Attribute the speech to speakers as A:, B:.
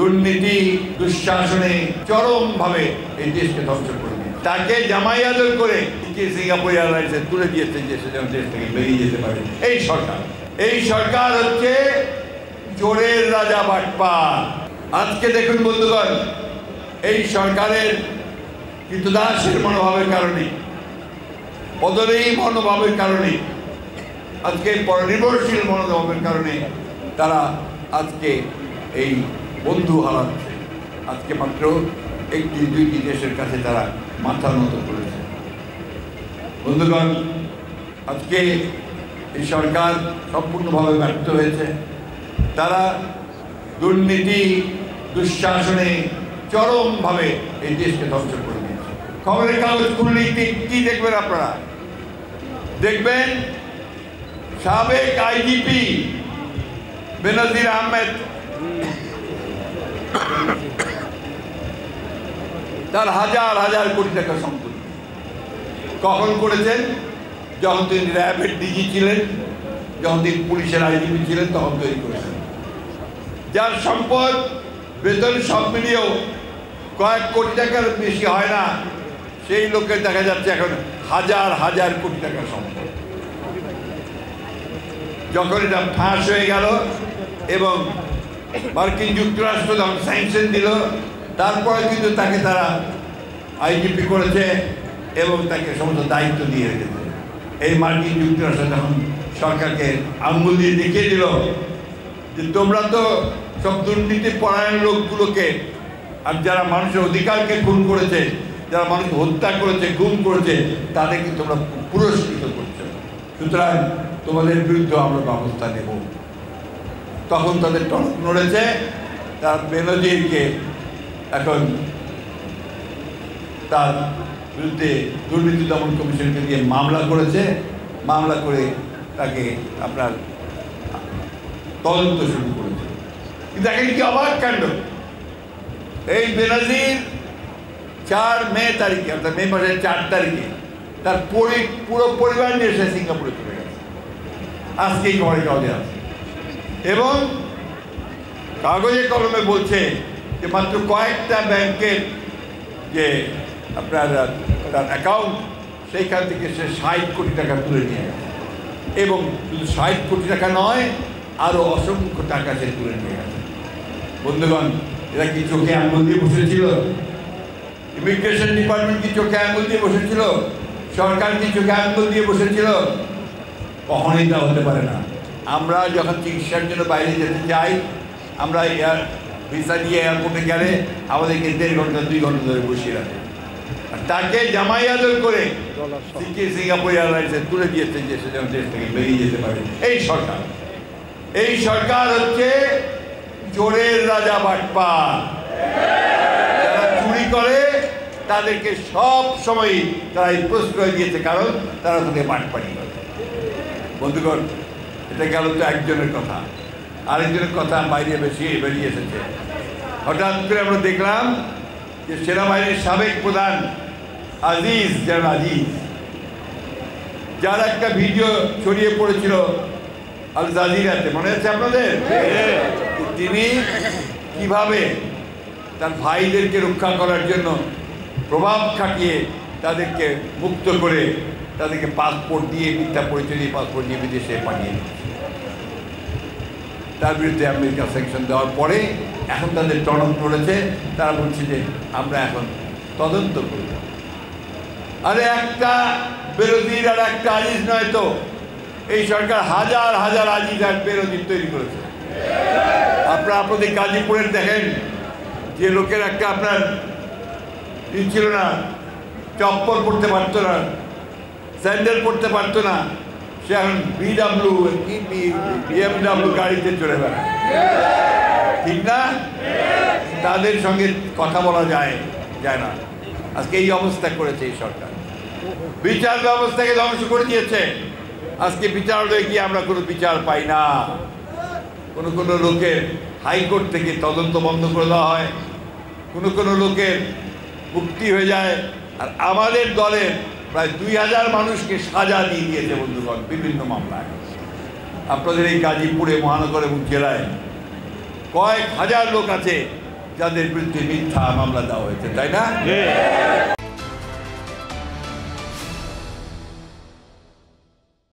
A: দুর্নীতি দুঃশাসনে চরমভাবে এই দেশকে ধ্বংস করে দিয়েছে। তাকে জামাই আদর করে সিঙ্গাপুর এয়ারলাইন্সে তুলে দিয়েছে যে সে যেন দেশ থেকে বেরিয়ে যেতে পারে। এই সরকার হচ্ছে চোরের রাজা বাটপার। আজকে দেখুন বন্ধুগণ, এই সরকারের কৃতদাসের মনোভাবের কারণে, অদরেই মনোভাবের কারণে, আজকে পরনির্ভরশীল মনোভাবের কারণে তারা আজকে এই বন্ধু হারাচ্ছে। আজকে মাত্র একটি দুইটি দেশের কাছে তারা মাথা নত করেছে। বন্ধুগণ, আজকে এই সরকার সম্পূর্ণভাবে ব্যর্থ হয়েছে। তারা দুর্নীতি দুঃশাসনে চরমভাবে এই দেশকে ধ্বংস করে দিয়েছে। খবরের কাগজ খুললেই কি দেখবেন আপনারা? দেখবেন সাবেক আইজিপি বেনজির আহমেদ তার হাজার হাজার কোটি টাকা সম্পত্তি কখন করেছেন? যখন তিনি র্যাবের ডিজি ছিলেন, যখন তিনি পুলিশের আইজিপি ছিলেন, তখন তৈরি করেছেন। যার সম্পদ বেতন সব মিলিয়েও কয়েক কোটি টাকার বেশি হয় না, সেই লোকের দেখা যাচ্ছে এখন হাজার হাজার কোটি টাকার সম্পদ। যখন এটা ফাঁস হয়ে গেল এবং মার্কিন যুক্তরাষ্ট্র যখন স্যাংশন দিল, তারপরে কিন্তু তাকে তারা আইজিপি করেছে এবং তাকে সমস্ত দায়িত্ব দিয়ে রেখেছে। এই মার্কিন যুক্তরাষ্ট্র যখন সরকারকে আঙুল দিয়ে দেখিয়ে দিল যে তোমরা তো সব দুর্নীতি পরায়ণ লোকগুলোকে, আর যারা মানুষের অধিকারকে খুন করেছে, যারা মানুষকে হত্যা করেছে, গুম করেছে, তাদেরকে তোমরা পুরস্কৃত করছো, সুতরাং তোমাদের বিরুদ্ধে আমরা ব্যবস্থা নেব। তখন তাদের টনক নড়েছে। তার বেনজিরকে এখন তার বিরুদ্ধে দুর্নীতি দমন কমিশনকে দিয়ে মামলা করেছে। মামলা করে তাকে আপনার তদন্ত শুরু করেছে। কিন্তু দেখেন কি অবাক কাণ্ড, এই বেনজির 4 মে তারিখে, অর্থাৎ মে মাসের 4 তারিখে তার পুরো পরিবার নিয়ে এসে সিঙ্গাপুরে চলে গেছে। আজকেই খবরের কাগজে আছে এবং কাগজে কলমে বলছে যে মাত্র কয়েকটা ব্যাংকের যে আপনার তার অ্যাকাউন্ট, সেইখান থেকে সে 60 কোটি টাকা তুলে নিয়ে গেছে। এবং শুধু 60 কোটি টাকা নয়, আরও অসংখ্য টাকা সে তুলে নিয়ে গেছে। বন্ধুগণ, এরা কি চোখে আঙুল দিয়ে বসেছিল? ইমিগ্রেশন ডিপার্টমেন্ট কি চোখে আঙুল দিয়ে বসেছিল? সরকার কি চোখে আঙুল দিয়ে বসেছিল? কখনোই তা হতে পারে না। আমরা যখন চিকিৎসার জন্য বাইরে যেতে চাই, আমরা ভিসা নিয়ে এয়ারপোর্টে গেলে আমাদেরকে 1.5 ঘন্টা 2 ঘন্টা ধরে বসিয়ে রাখে। আর তাকে জামাই আদর করে সিঙ্গাপুর এয়ারলাইন্সে তুলে দিয়েছে যে সে যেন দেশ থেকে বেরিয়ে যেতে পারে। এই সরকার হচ্ছে চোরের রাজা বাটপার। যারা চুরি করে তাদেরকে সব সময় তারা এই প্রশ্রয় দিয়েছে, কারণ তারা তাদের বাটপারি করে। বন্ধুগণ, এটা গেল তো একজনের কথা। আরেকজনের কথা বাইরে বেরিয়ে এসেছে। হঠাৎ করে আমরা দেখলাম যে সেনাবাহিনীর সাবেক প্রধান আজিজ, যার একটা ভিডিও ছড়িয়ে পড়েছিল আল জাজিরাতে, মনে আছে আপনাদের? তিনি কিভাবে তার ভাইদেরকে রক্ষা করার জন্য প্রভাব খাটিয়ে তাদেরকে মুক্ত করে তাদেরকে পাসপোর্ট দিয়ে, মিথ্যা পরিচয় দিয়ে পাসপোর্ট দিয়ে বিদেশে পাঠিয়ে দিচ্ছে। তার বিরুদ্ধে আমেরিকা স্যাংশন দেওয়ার পরে এখন তাদের টনক নড়েছে। তারা বলছে যে আমরা এখন তদন্ত করব। আরে একটা বেরোজির আর একটা আজিজ নয় তো, এই সরকার হাজার হাজার আজিজ আর বেরোজির তৈরি করেছে। আপনাদের গাজীপুরের দেখেন, যে লোকের একটা আপনার ছিল না, চপ্পল পরতে পারতো না, স্যান্ডেল পরতে পারতো না, সে এখন BMW গাড়িতে চলে বেড়ায়, ঠিক না? তাদের সঙ্গে কথা বলা যায় না। আজকে এই অবস্থা করেছে এই সরকার। বিচার ব্যবস্থাকে ধ্বংস করে দিয়েছে। আজকে বিচারালয়ে গিয়ে আমরা কোনো বিচার পাই না। কোনো লোকের হাইকোর্ট থেকে তদন্ত বন্ধ করে দেওয়া হয়, কোনো লোকের মুক্তি হয়ে যায়। আর আমাদের দলের প্রায় 2000 মানুষকে সাজা দিয়ে দিয়েছে বন্ধুগণ বিভিন্ন মামলায়। আপনাদের এই গাজীপুরে মহানগর এবং জেলায় কয়েক হাজার লোক আছে যাদের বিরুদ্ধে মিথ্যা মামলা দেওয়া হয়েছে, তাই না?